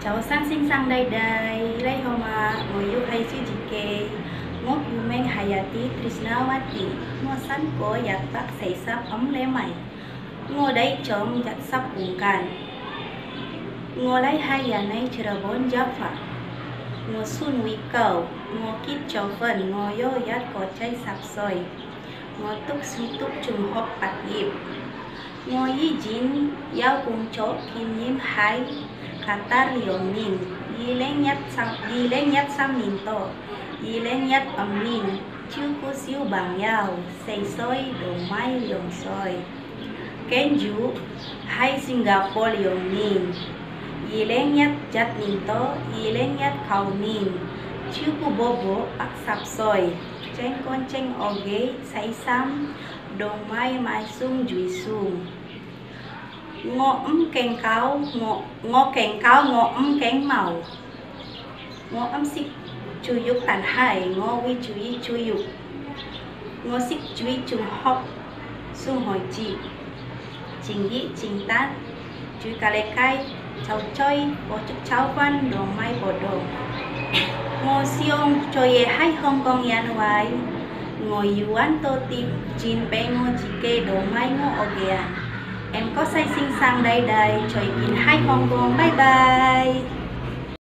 cháu sang sinh sang đây đây lấy hôm mà ngồi yêu hay suy chỉ kê ngốc yêu men hayati Krishnawati ngồi sẵn của giặc bác xảy sắp ấm lẽ mày ngồi đây chồng giặc sắp cùng càn ngồi lấy hai nhà này chờ bốn giáp phạt ngồi xuân nguy cầu ngồi kít cho phần ngồi vô giặc có cháy sắp soi ngồi túc suy túc trùng hộp bạc nghiệp ngồi y dính giao cùng chỗ kim nhiễm hái kata liong min y lên nhất sam min to y lên nhất min chưa có siêu bằng nhau xây soi đồ mai liong soi Kenju hai Singapore liong min y lên nhất chặt min to y lên nhất khâu min chưa có bobo bạc sap soi tranh con tranh oge xây sam đồ mai mai sung duy sung ngõ kèn cáo ngõ kèn cáo ngõ kèn màu ngõ xích chui dục tàn hải ngõ vi chui dục ngõ xích chui trùng học sung hỏi chị trình nghĩ trình tát chui cà lê cay cháu chơi có chút cháu văn đồ mai bộ đồ ngõ siêu chơi hay không con yan hoài ngồi yuan tô tim chín bé ngõ chỉ kê đồ mai ngõ ogean em có say sinh sang đây đây trời nhìn hai con bye bye.